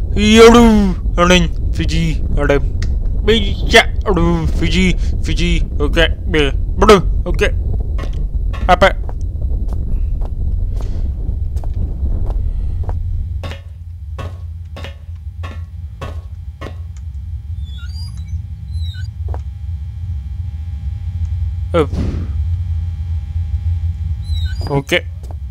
Aduh, running Fiji, ada bisa, aduh Fiji, Fiji, oke, aduh, oke, apa? Up, oke,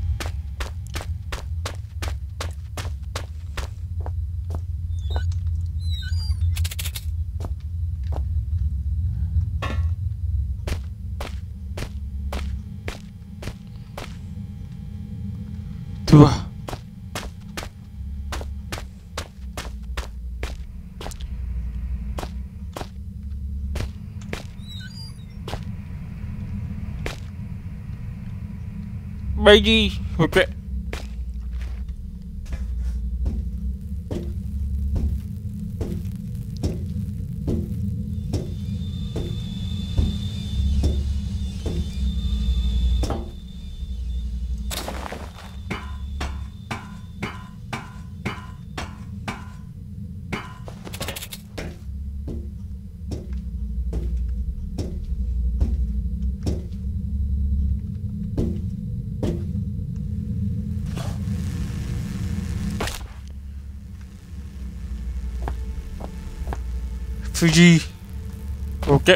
tuh, bayi, oke, Fiji, oke,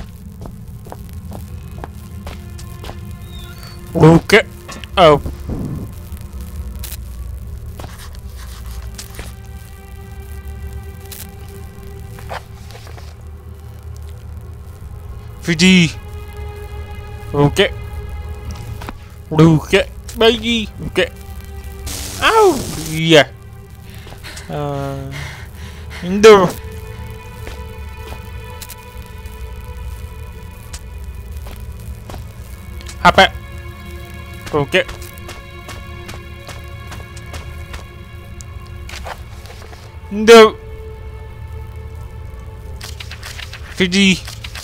oke, oh, Fiji, oke, oke, bayi, oke, au, iya, Indo. Apa? Oke. No. Fiji.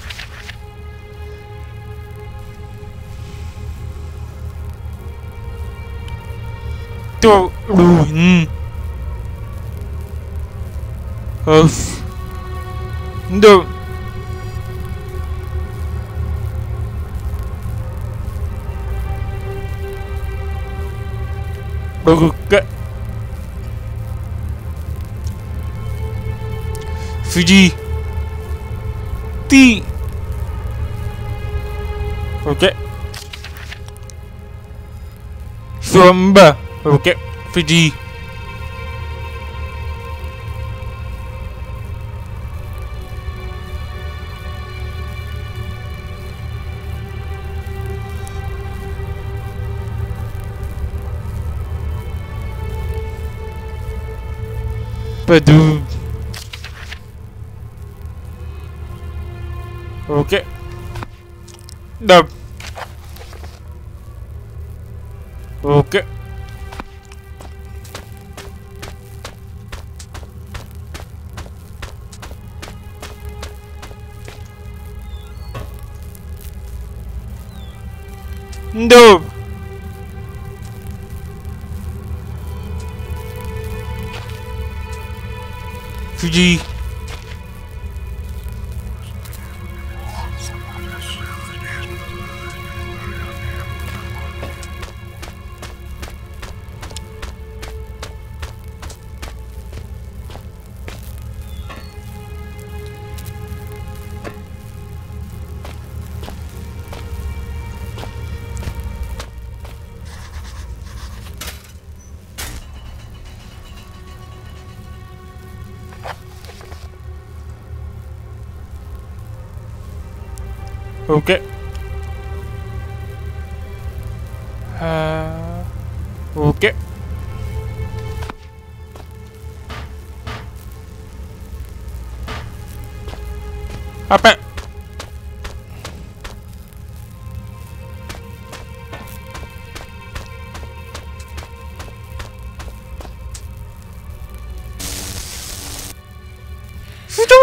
Tuh. Of. No. Oke. Fiji. T. Oke. Samba. Oke. Fiji. Padu. Oke. Dap. Oke. No. Fiji. Oke. Oke. Apa? Itu.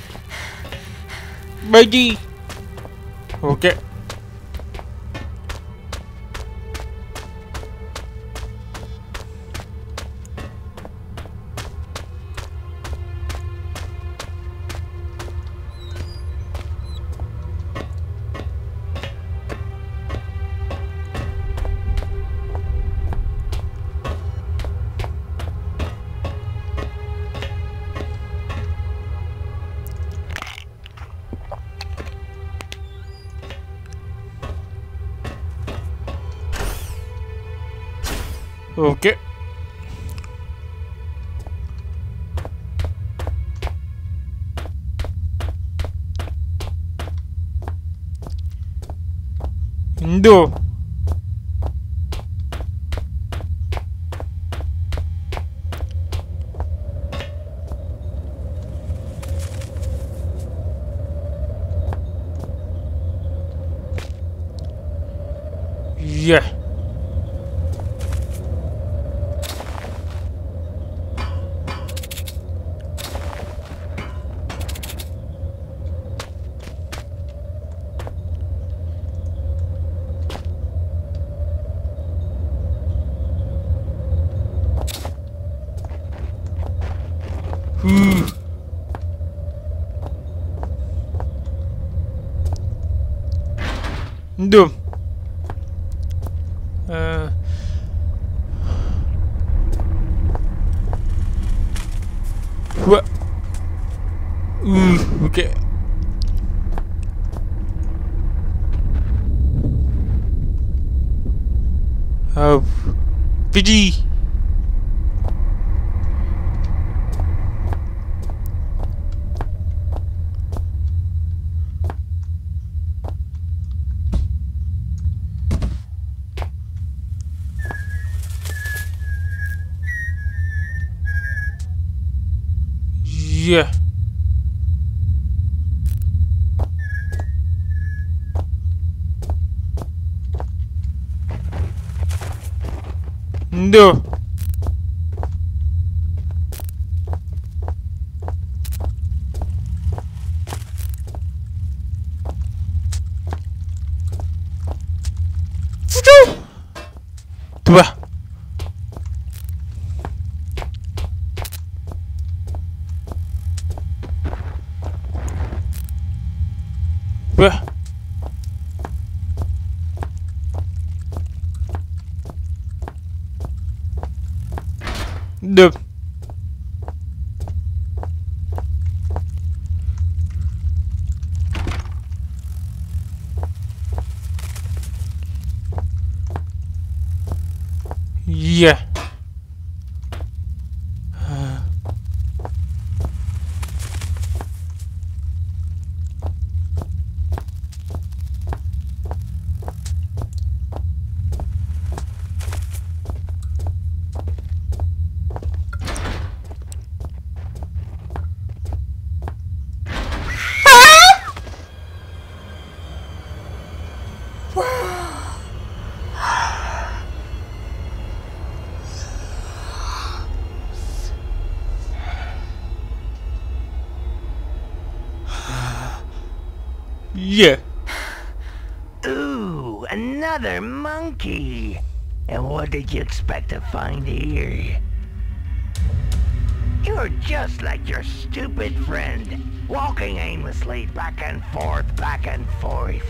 Bagi. Oke. Oke. Indo. Iya. Indo. What? Okay. PG. Yeah. No. Dua. Dua. Dua. Yeah. Yeah. Ooh, another monkey. And what did you expect to find here? You're just like your stupid friend, walking aimlessly back and forth, back and forth.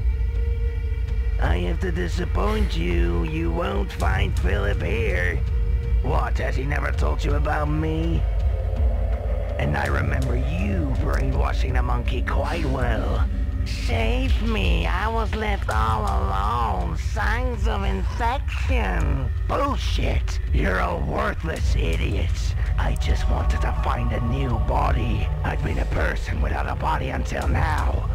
I have to disappoint you, you won't find Philip here. What, has he never told you about me? And I remember you brainwashing the monkey quite well. Save me, I was left all alone. Signs of infection. Bullshit, you're a worthless idiot. I just wanted to find a new body. I've been a person without a body until now.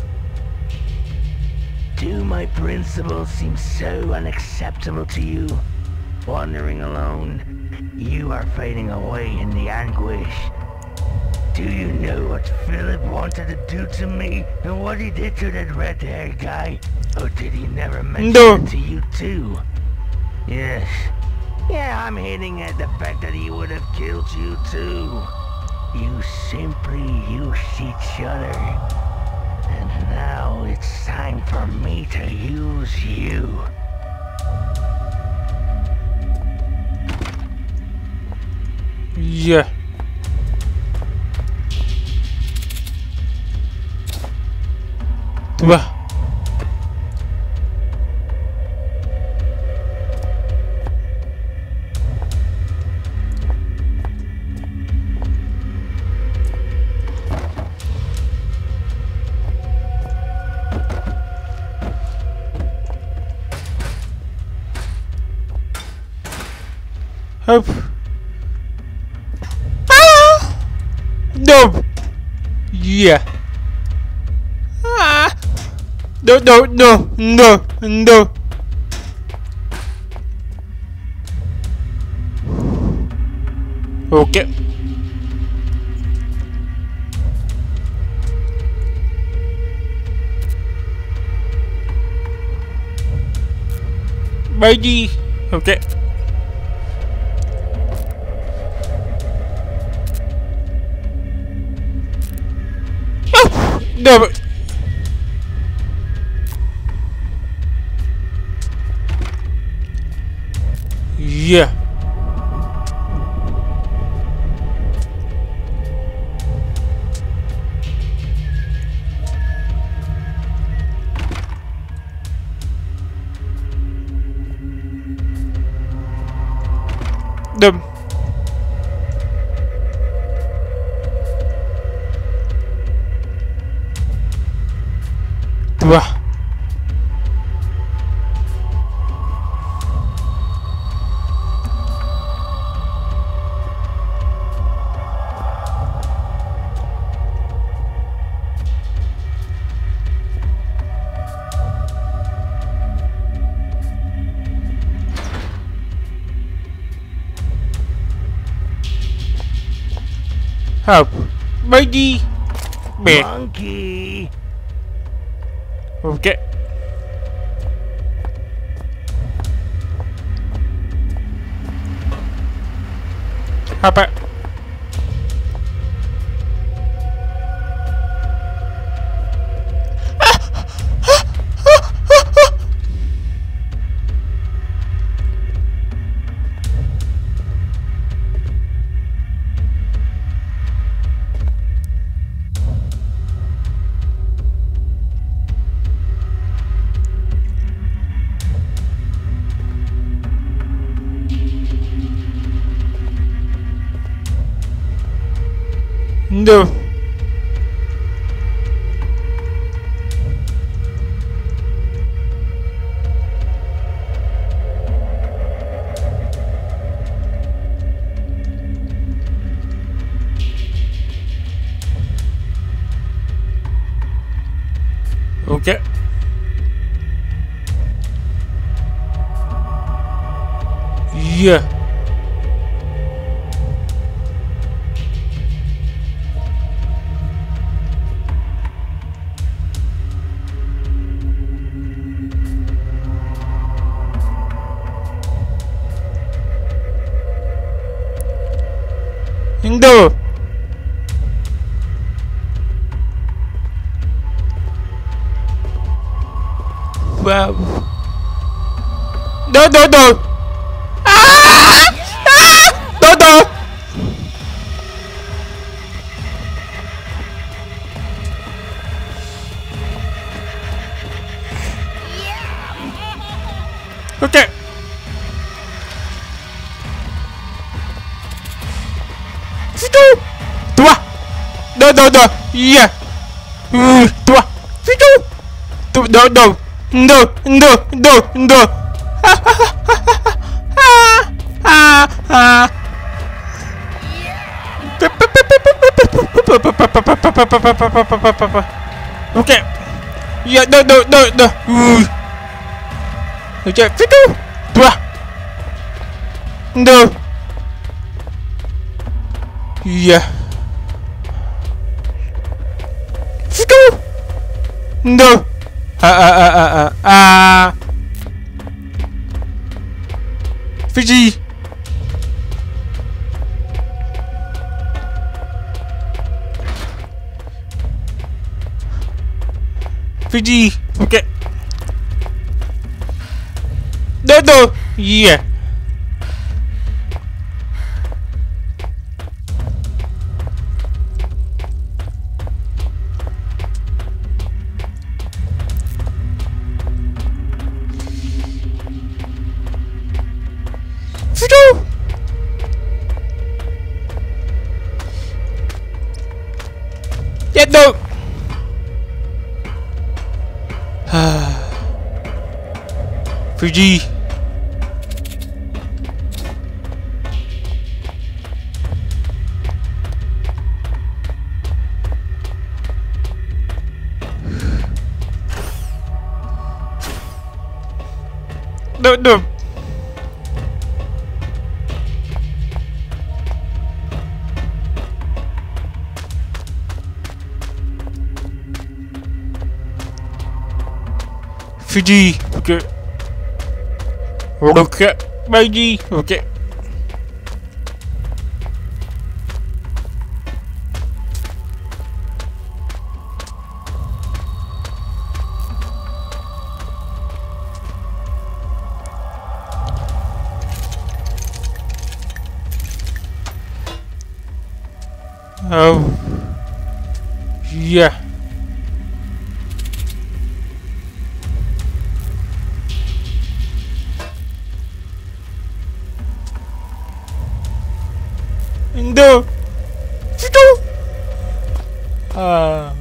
Do my principles seem so unacceptable to you? Wandering alone, you are fading away in the anguish. Do you know what Philip wanted to do to me and what he did to that red-haired guy? Or did he never mention it to you too? Yes. Yeah, I'm hinting at the fact that he would have killed you too. You simply use each other. And now it's time for me to use you. Yeah. Dua. Help. Ah! No. Yeah. Ah. No, no, no, no, no. Okay. Bye. Okay. Oh, no. Yeah. Them. Wah. Help. Bye. Mẹ. Monkey. Okay. Apa? No. Okay. Yeah. Indo. Wow. No, no, no. Ah! Ah! No, no. Okay. Situ. Tua. No, no, no. Yeah. Tua. Situ. Tu, no, no. No, no, no, no. Okay. Yeah, no, no, no, no. Okay, situ. Tua. No. Yeah. Situ. No. Fiji. Fiji. Okay. No, no. Yeah. Fiji. Yeah, no. Fiji. no. Fiji, okay. Okay, Baiji, okay. Oh, yeah. No. Ah.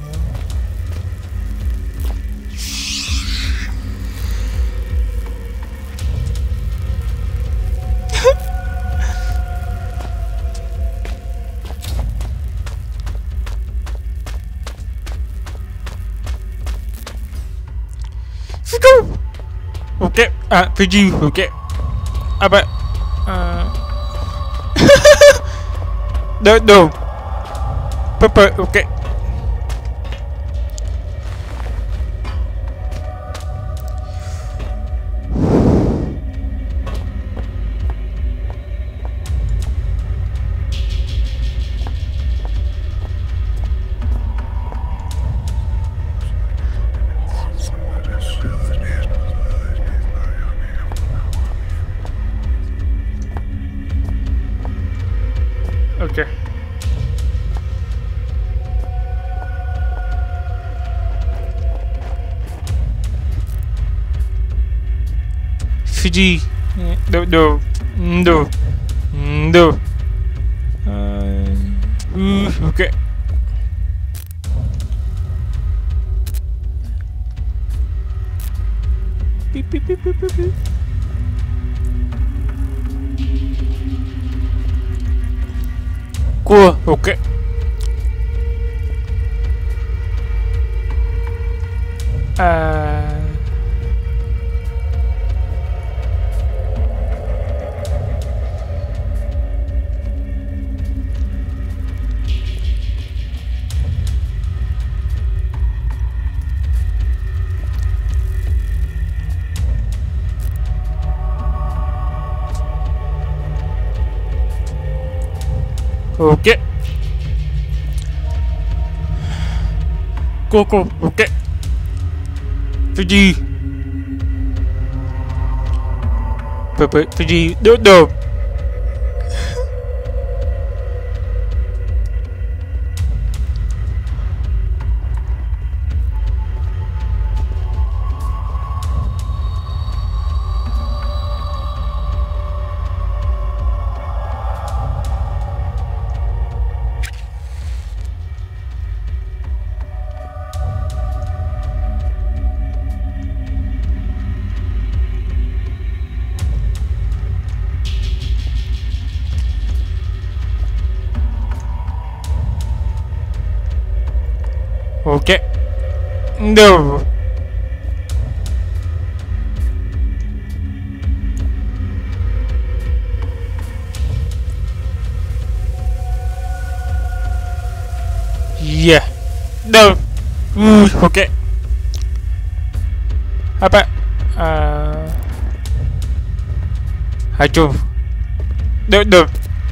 Okay, Fiji, okay. Apa? No. Pepper, okay. Okay. Fiji. No. Okay. Beep. Cool. Okay. Okay. Cool. Okay. Fiji. Fiji. No. Okay. No. Yeah. No. Okay. Apa? Hancur. No.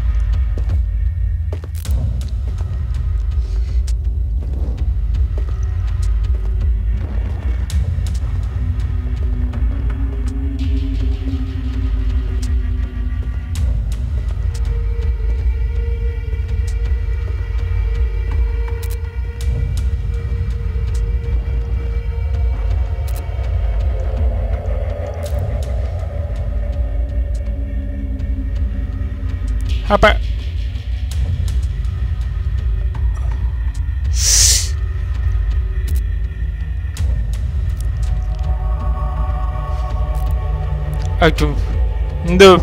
Apa? Aduh. No.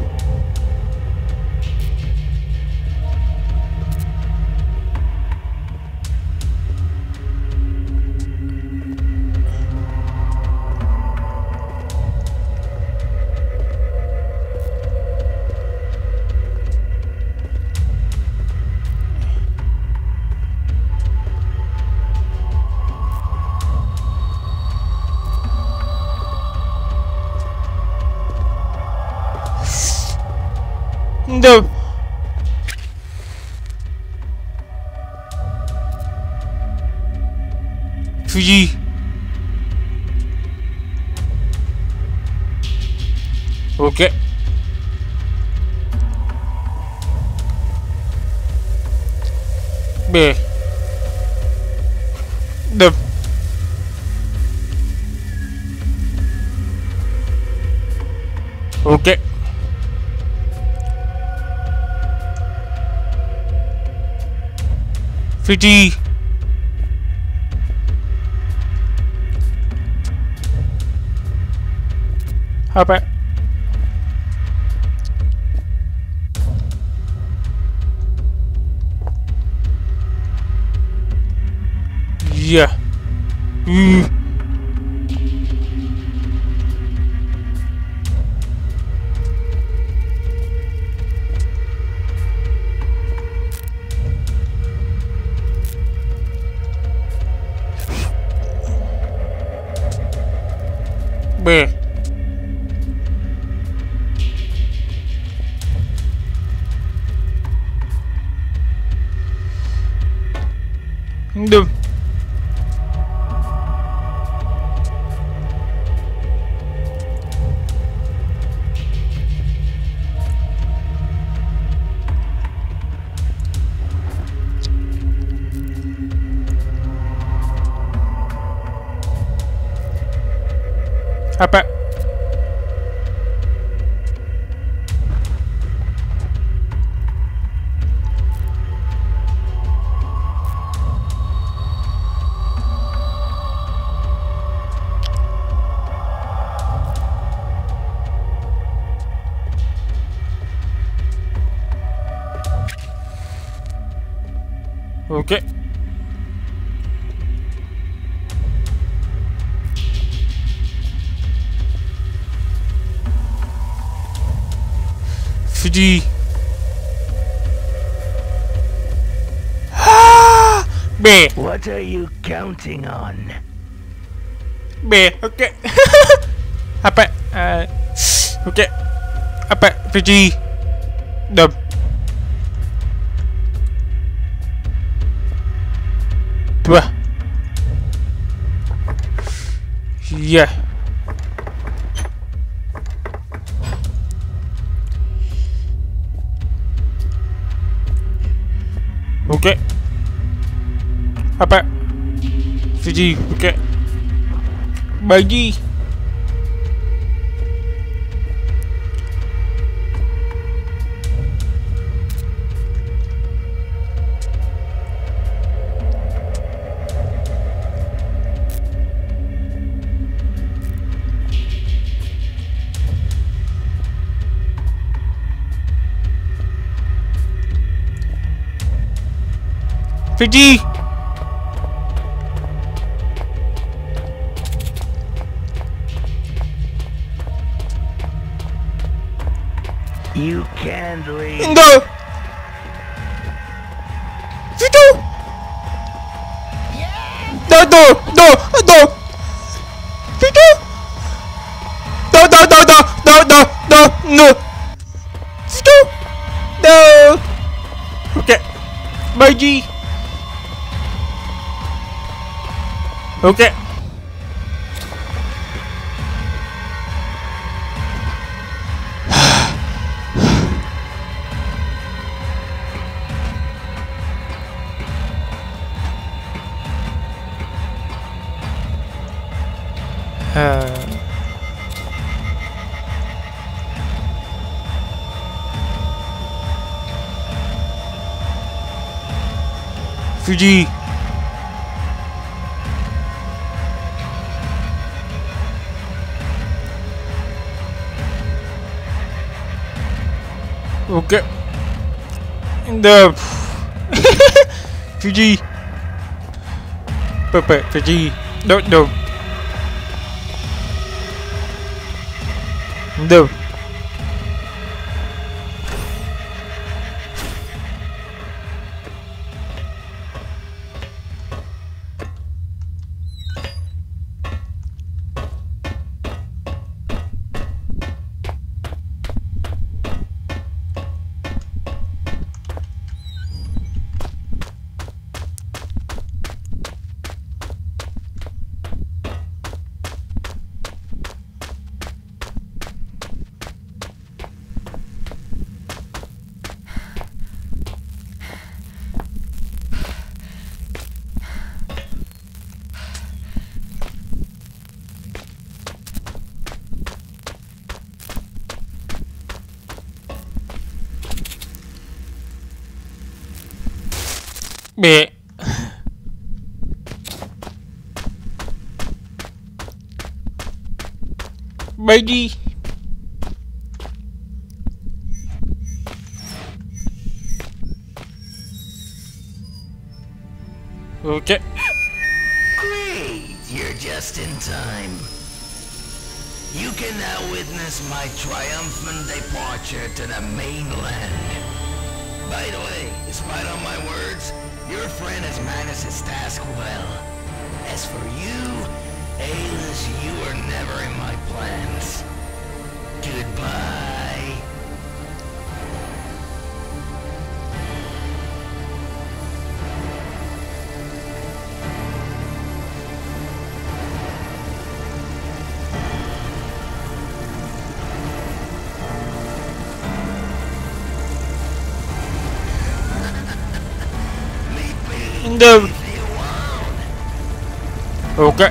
No. Fiji. Okay. B. Đập. Ok. Fiji. Apa? Iya. B. Được. Apa? Okay. Fiji. B. What are you counting on? B. Okay. Apa? Okay. Apa? Fiji. Đập. Dua. Yeah. Okay. Apa? Fiji. Okay. Bagi. Fiji. You can't leave. No. Situ. No, no, no, no. Situ. No, no, no, no, no, no, no, no. Situ. No. Okay. Bagi. Okay. Fiji. Okay. The Fiji. Pepe Fiji. Don't do. Do. B. Baby. Okay. Great! You're just in time. You can now witness my triumphant departure to the mainland. By the way, despite all my words, your friend has managed his task well. As for you, Alis, you were never in my plans. Goodbye. No. Okay.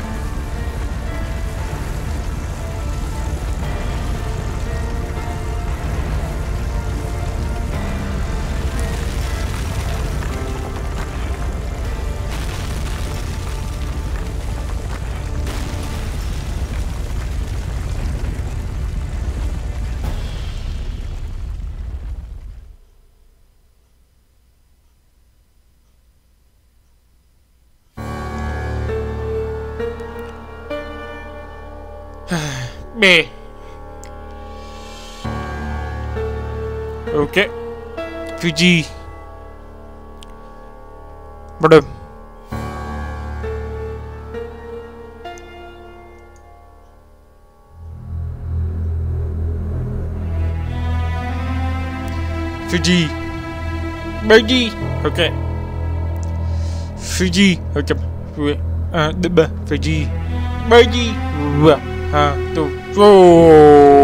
B. Okay. Fiji. Madam. Fiji. Baby. Okay. Fiji. Okay. Fiji. Baby. Tuh. Oh.